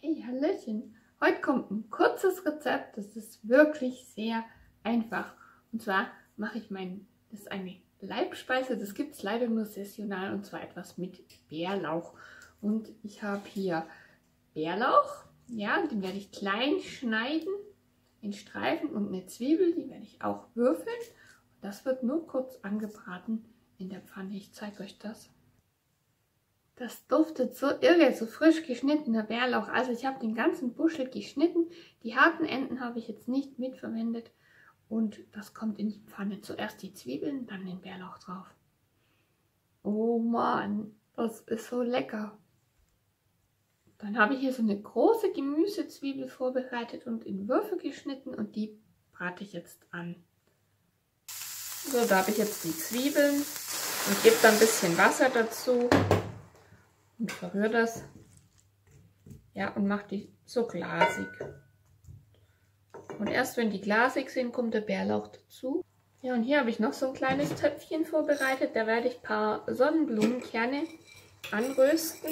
Hey, Hallöchen! Heute kommt ein kurzes Rezept, das ist wirklich sehr einfach. Und zwar mache ich das ist eine Leibspeise, das gibt es leider nur saisonal, und zwar etwas mit Bärlauch. Und ich habe hier Bärlauch, ja, den werde ich klein schneiden in Streifen, und eine Zwiebel, die werde ich auch würfeln. Das wird nur kurz angebraten in der Pfanne. Ich zeige euch das. Das duftet so irre, so frisch geschnittener Bärlauch. Also ich habe den ganzen Buschel geschnitten. Die harten Enden habe ich jetzt nicht mitverwendet. Und das kommt in die Pfanne. Zuerst die Zwiebeln, dann den Bärlauch drauf. Oh Mann, das ist so lecker. Dann habe ich hier so eine große Gemüsezwiebel vorbereitet und in Würfel geschnitten. Und die brate ich jetzt an. So, da habe ich jetzt die Zwiebeln und gebe dann ein bisschen Wasser dazu. Und verrühre das, ja, und mache die so glasig. Und erst wenn die glasig sind, kommt der Bärlauch dazu. Ja, und hier habe ich noch so ein kleines Töpfchen vorbereitet. Da werde ich ein paar Sonnenblumenkerne anrösten.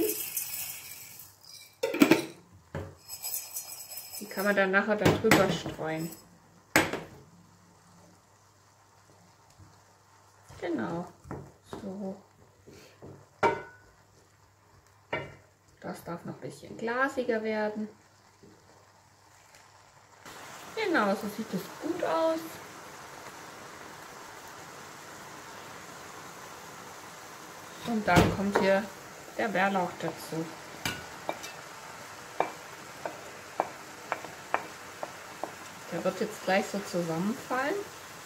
Die kann man dann nachher darüber streuen. Genau, so. Das darf noch ein bisschen glasiger werden. Genau, so sieht es gut aus. Und dann kommt hier der Bärlauch dazu. Der wird jetzt gleich so zusammenfallen.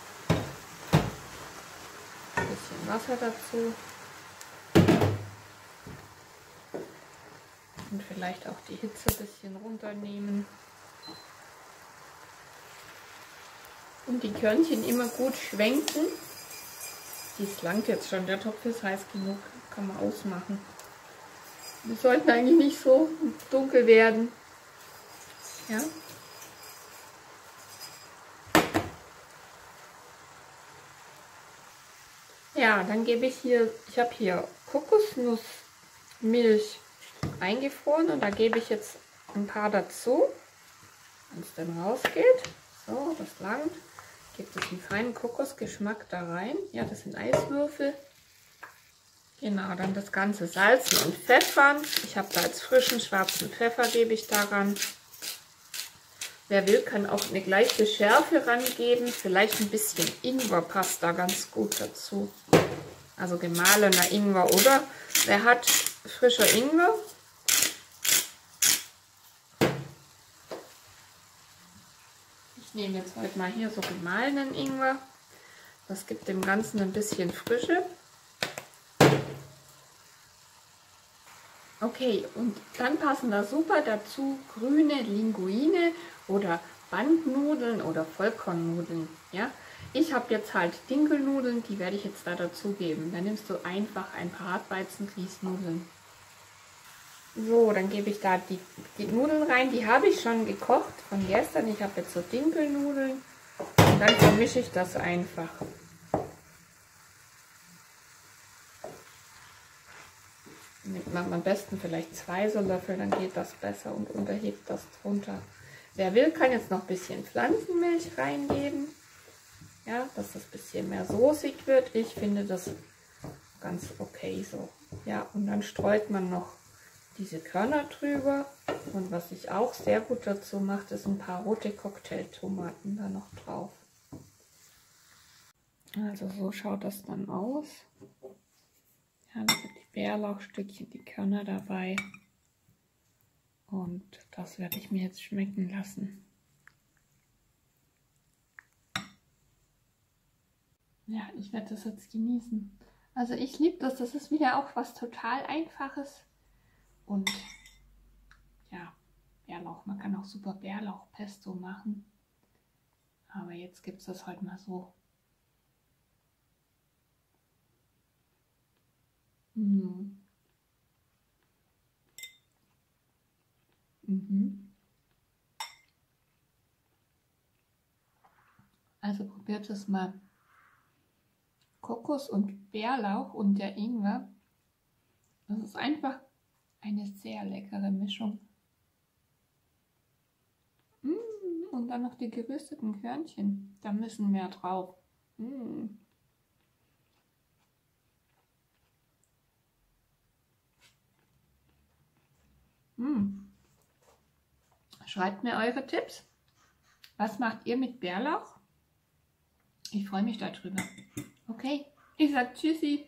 Ein bisschen Wasser dazu. Und vielleicht auch die Hitze ein bisschen runternehmen. Und die Körnchen immer gut schwenken. Dies langt jetzt schon, der Topf ist heiß genug, kann man ausmachen. Wir sollten eigentlich nicht so dunkel werden. Ja. Ja, dann gebe ich habe hier Kokosnussmilch eingefroren, und da gebe ich jetzt ein paar dazu, wenn es dann rausgeht. So, das langt. Gibt es einen feinen Kokosgeschmack da rein. Ja, das sind Eiswürfel. Genau, dann das Ganze salzen und pfeffern. Ich habe da jetzt frischen schwarzen Pfeffer, gebe ich daran. Wer will, kann auch eine leichte Schärfe rangeben. Vielleicht ein bisschen Ingwer passt da ganz gut dazu. Also gemahlener Ingwer, oder wer hat frischer Ingwer? Ich nehme jetzt heute mal hier so gemahlenen Ingwer. Das gibt dem Ganzen ein bisschen Frische. Okay, und dann passen da super dazu grüne Linguine oder Bandnudeln oder Vollkornnudeln. Ja? Ich habe jetzt halt Dinkelnudeln, die werde ich jetzt da dazu geben. Dann nimmst du einfach ein paar Hartweizen-Grießnudeln. So, dann gebe ich da die Nudeln rein. Die habe ich schon gekocht von gestern. Ich habe jetzt so Dinkelnudeln. Und dann vermische ich das einfach. Nimmt man am besten vielleicht 2 so Löffel, dann geht das besser und unterhebt das drunter. Wer will, kann jetzt noch ein bisschen Pflanzenmilch reingeben. Ja, dass das ein bisschen mehr soßig wird. Ich finde das ganz okay so. Ja, und dann streut man noch diese Körner drüber. Und was ich auch sehr gut dazu mache, ist ein paar rote Cocktailtomaten da noch drauf. Also so schaut das dann aus. Ja, da sind die Bärlauchstückchen, die Körner dabei. Und das werde ich mir jetzt schmecken lassen. Ja, ich werde das jetzt genießen. Also ich liebe das. Das ist wieder auch was total Einfaches. Und ja, Bärlauch. Man kann auch super Bärlauchpesto machen. Aber jetzt gibt es das heute mal so. Mhm. Also probiert es mal. Kokos und Bärlauch und der Ingwer. Das ist einfach eine sehr leckere Mischung. und dann noch die gerösteten Körnchen. Da müssen mehr drauf. Schreibt mir eure Tipps. Was macht ihr mit Bärlauch? Ich freue mich darüber. Okay, ich sage Tschüssi.